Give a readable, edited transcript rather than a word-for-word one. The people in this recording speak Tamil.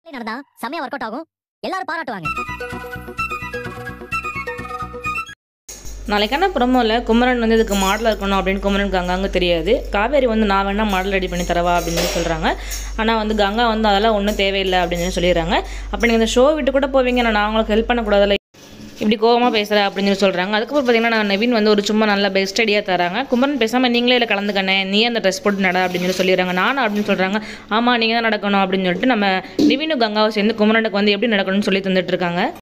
நடந்தா செமையா ஒர்க் அவுட் ஆகும், எல்லாரும் பாராட்டுவாங்க. நாளைக்கான ப்ரோமோவில் குமரன் வந்து இதுக்கு மாடலாக இருக்கணும் அப்படின்னு குமரனுக்கு அங்கங்கே தெரியாது. காவேரி வந்து நான் வேணால் மாடல் ரெடி பண்ணி தரவா அப்படின்னு சொல்கிறாங்க. ஆனால் வந்து கங்கா வந்து அதெல்லாம் ஒன்றும் தேவையில்லை அப்படின்னு சொல்லிடுறாங்க. அப்போ நீங்கள் இந்த ஷோ விட்டு கூட போவீங்க, நான் உங்களுக்கு ஹெல்ப் பண்ணக்கூடாதுல்ல, இப்படி கோவமாக பேசுகிறேன் அப்படின்னு சொல்கிறாங்க. அதுக்கப்புறம் பார்த்தீங்கன்னா நான் நவீன் வந்து ஒரு சும்மா நல்ல பெஸ்ட் ஐடியா தராங்க. குமரன் பேசாமல் நீங்களே இல்லை கலந்துக்கண்ணே, நீ அந்த ட்ரெஸ் போட்டு நட அப்படின்னு சொல்லிடுறாங்க. நானும் அப்படின்னு சொல்கிறாங்க. ஆமாம் நீங்கள் தான் நடக்கணும் அப்படின்னு சொல்லிட்டு நம்ம நவீனும் கங்காவை சேர்ந்து குமரனுக்கு வந்து எப்படி நடக்கணும்னு சொல்லி தந்துட்டு இருக்காங்க.